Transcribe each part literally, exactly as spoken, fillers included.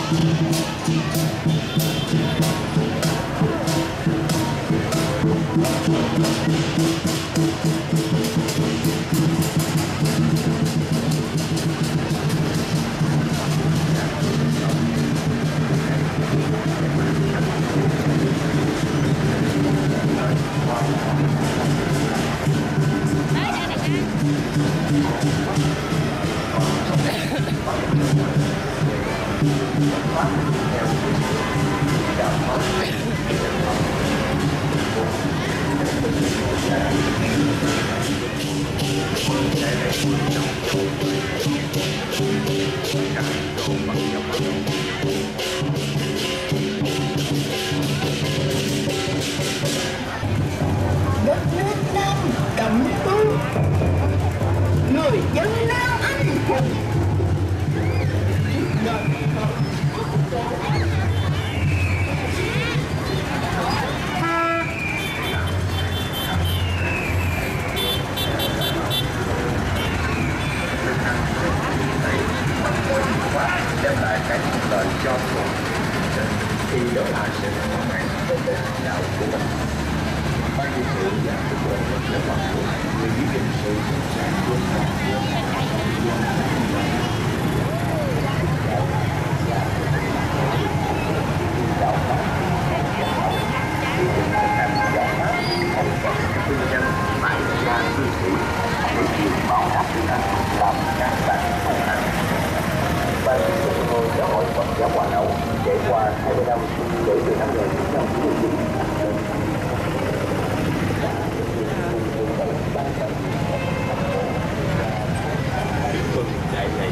Đất nước Nam Cẩm Tú, người dân Nam anh hùng. Đem lại cái lời cho cuộc khi trở lại sự hoàn thành của đạo của mình. Ban trị sự và các bộ sẽ hoàn thành người giữ gìn sự sáng suốt Ban trị sự ngôi giáo hội Phật giáo Hòa Hậu trải qua hai mươi năm kể từ năm một nghìn chín trăm chín mươi chín. Đại lễ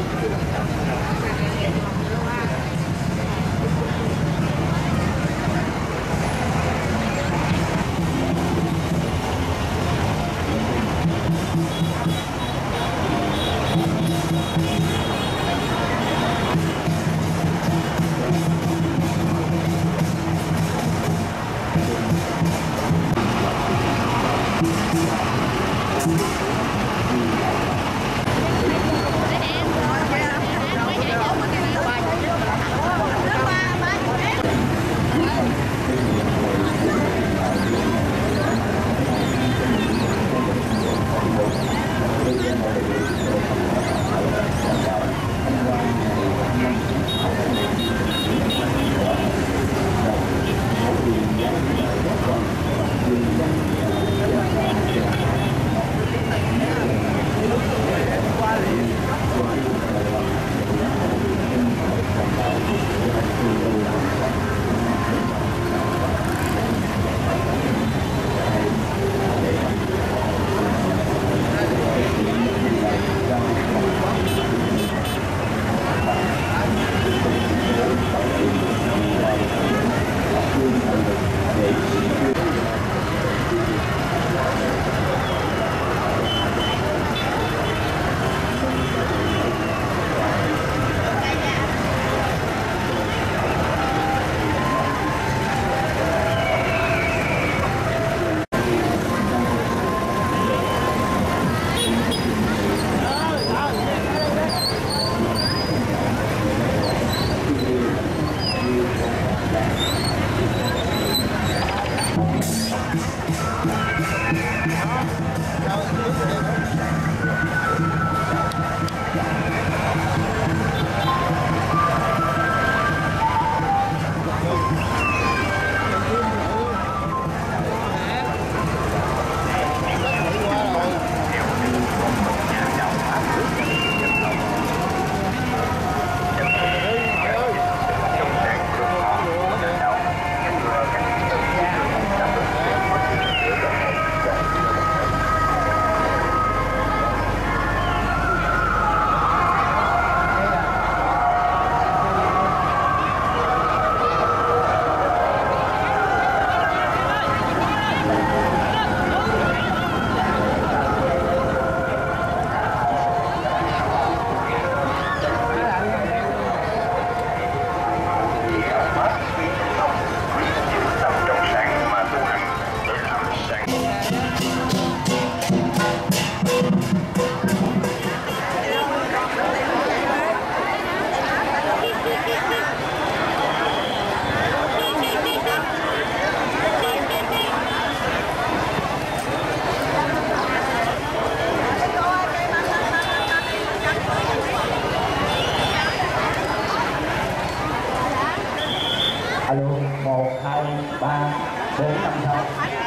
hai, ba, bốn, năm, sáu.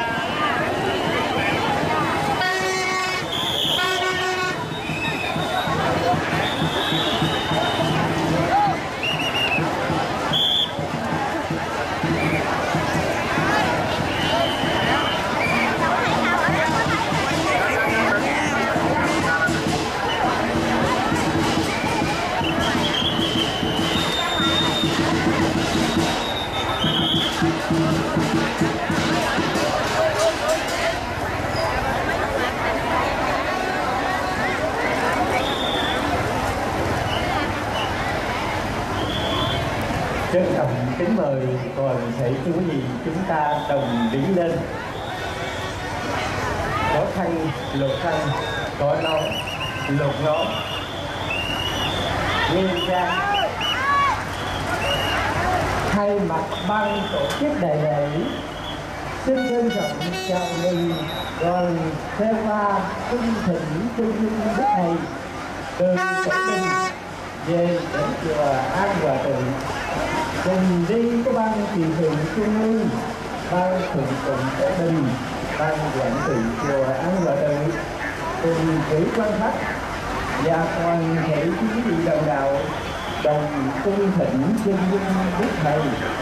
Trân trọng kính mời toàn thể quý vị chúng ta đồng đứng lên. Có khăn, lột khăn, có nón, lột nón. Nghiêm trang thay mặt ban tổ chức đại lễ xin trân trọng chào mừng đoàn xe hoa cung thỉnh trung ương đất này từ Quảng Ninh về đến chùa An Hòa Tự, cùng đi có ban trị sự trung ương, ban thượng tụng Quảng Bình, ban quản trị chùa An Hòa Tự, cùng cử quan khách và toàn thể quý vị đồng đạo đồng cung thỉnh chân dung đức thầy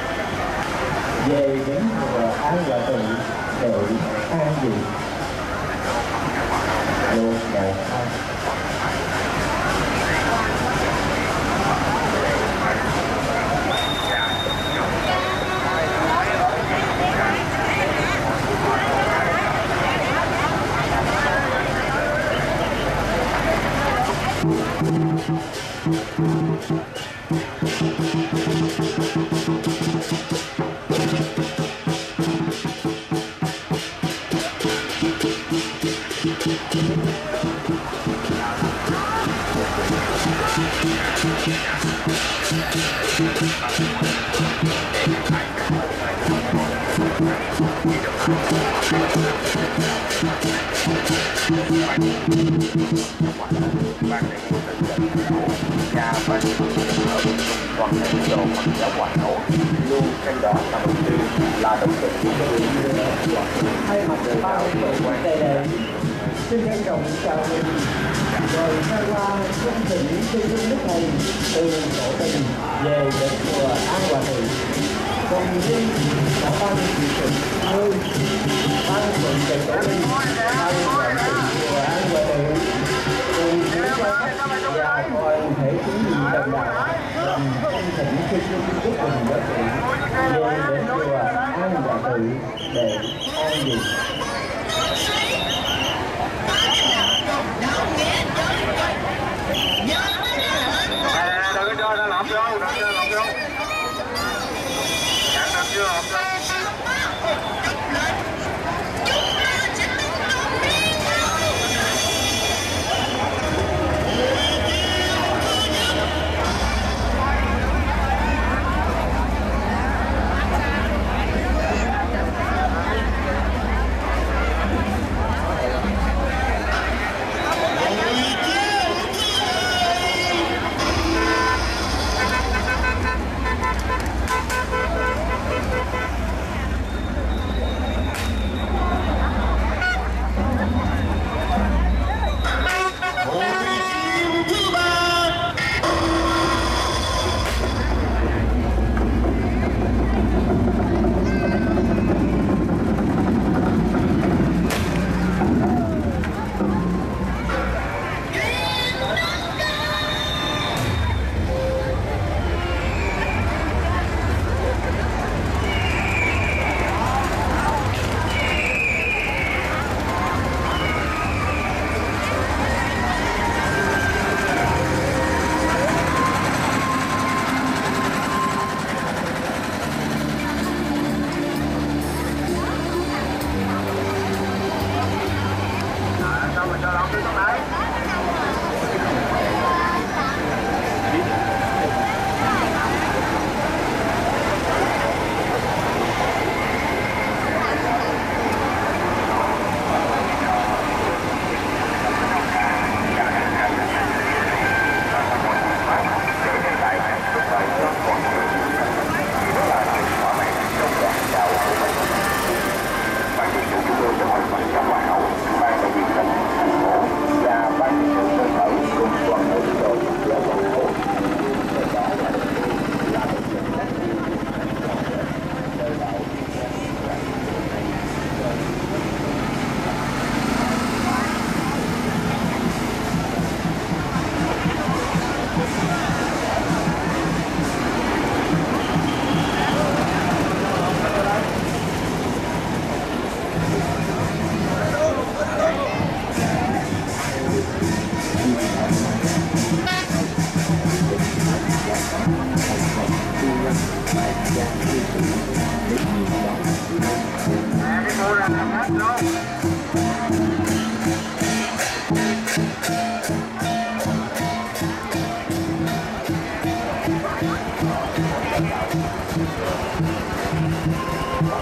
về đến chùa An Hòa Tự để an vị. Vô ngày sau. Nhà ban ở toàn thể đồ Phật giáo Hòa Hảo luôn trên đó là mục tiêu là động lực của người. Thay mặt ban tổ chức đại lễ xin trân trọng chào mừng rồi khai hoa cung thỉnh chân dung đức thầy từ Quảng Bình về đến chùa An Hòa Tự, cùng đi là ban trị sự nơi ban thượng tọa Quảng Bình, ban quản trị chùa An Hòa Tự, cùng với quan khách và toàn thể quý vị đồng đạo đồng cung thỉnh chân dung đức thầy Quảng Bình về đến chùa An Hòa Tự để an vị. Đừng cho nó lọt vô, đừng cho lọt vô. Chẳng đừng chưa lọt vô.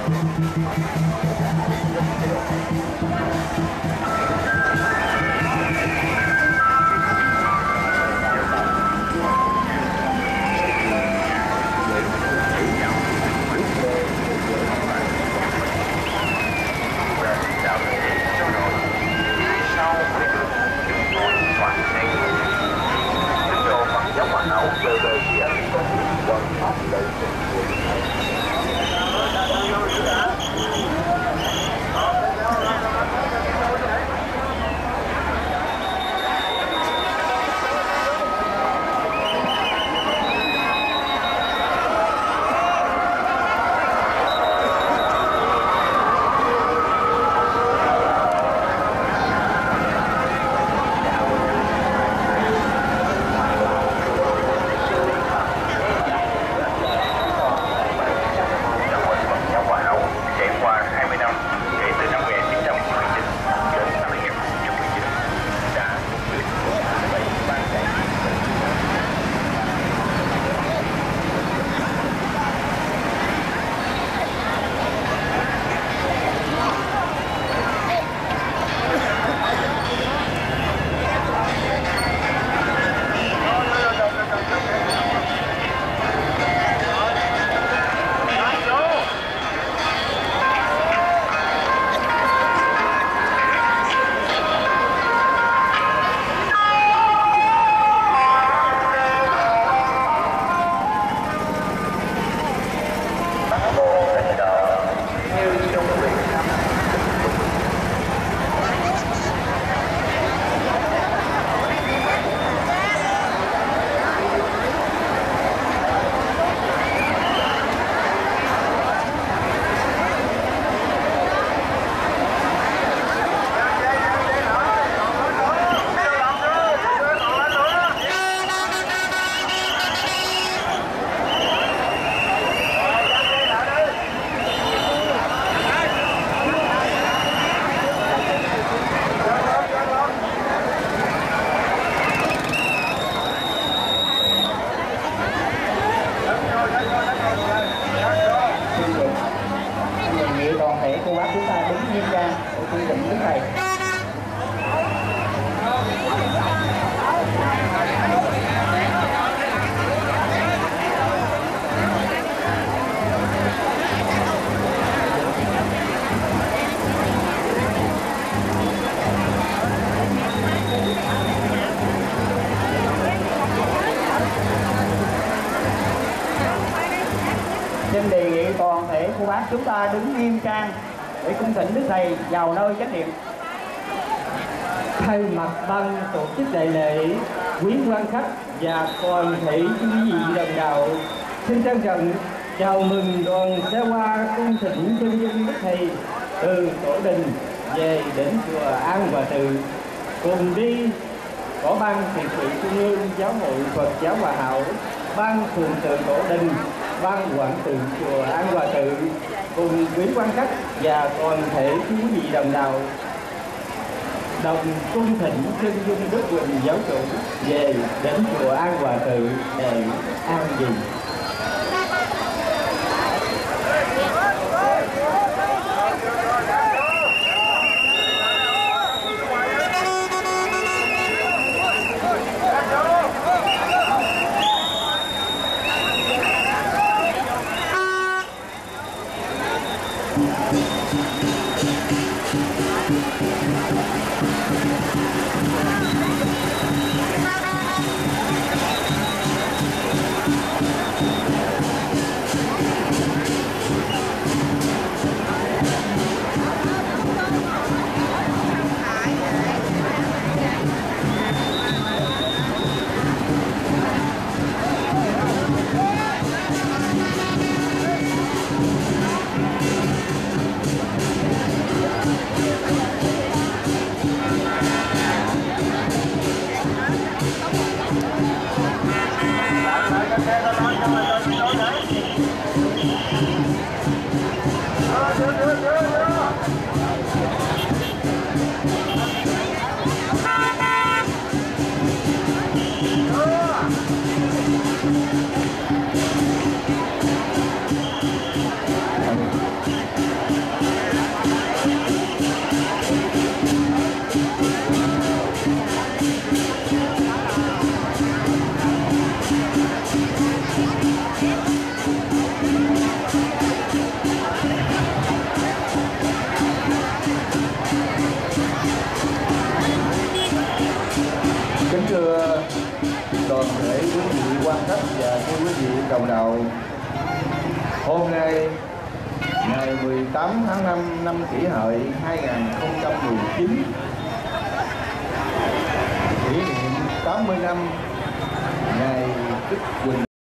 Xin đề nghị toàn thể cô bác chúng ta đứng nghiêm trang để cung thỉnh Đức Thầy vào nơi chánh điện. Thay mặt ban tổ chức đại lễ, quý quan khách và toàn thể quý vị đồng đạo, xin trân trọng chào mừng đoàn xe hoa cung thỉnh chân dung Đức Thầy từ Tổ Đình về đến chùa An Hòa Tự. Cùng đi có ban trị sự Trung ương Giáo hội Phật giáo Hòa Hảo, ban phường tự Tổ Đình, ban quản tự chùa An Hòa Tự, cùng quý quan khách và toàn thể quý vị đồng đạo đồng cung thỉnh chân dung Đức Huỳnh giáo chủ về đến chùa An Hòa Tự để an vị. quý vị quan khách và thưa quý vị đồng đạo, hôm nay ngày mười tám tháng năm năm Kỷ Hợi hai nghìn không trăm mười chín, kỷ niệm tám mươi năm ngày Tức Quỳnh.